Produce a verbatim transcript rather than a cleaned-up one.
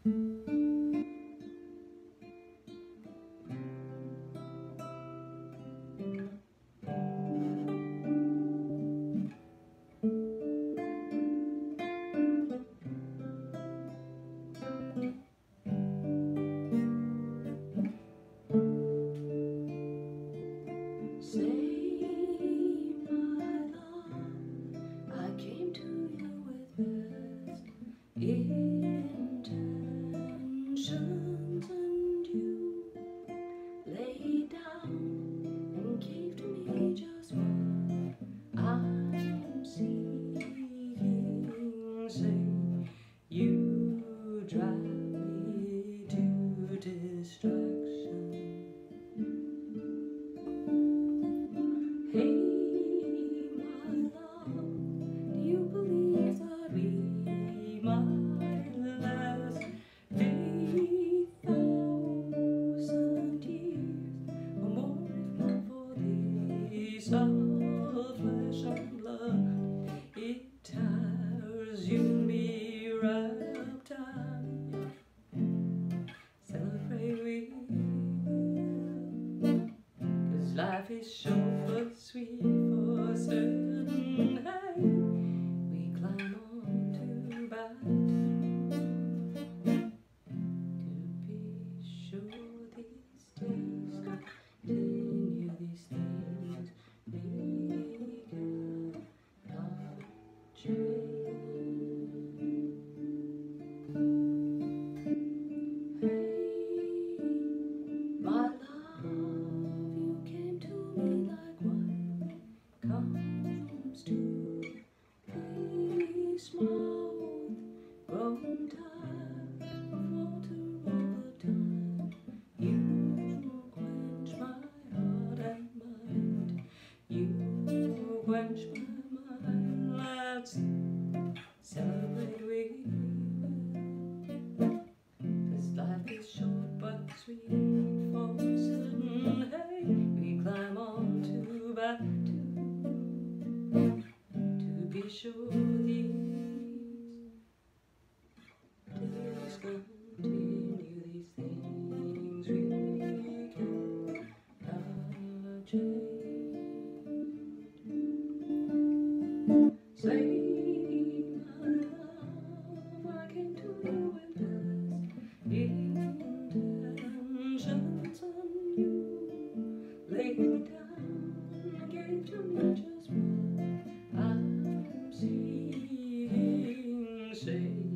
Say, my love, I came to you with best intentions, and you laid down and gave to me just what I'm seeking. Say, you drive me to distraction. Hey, my love, do you believe that we might last fifty thousand years or more, if not for this of flesh and blood? It tires you and me wrapped up. Celebrate we will, 'cause life is short but sweet for certain. Hey, we climb on to back to be sure these days continue, these things we cannot change. Hey, my love, you came to me like what comes to a mouth, grown tired of water all the time. You quench my heart and mind, you quench my mind. Let's celebrate we will, 'cause life is short but sweet for certain. Hey, we climb on to back to to be sure these days continue, these things we cannot change. Say, my love, I came to you with best intentions, and you laid me down and gave to me just what I'm seeking. Say,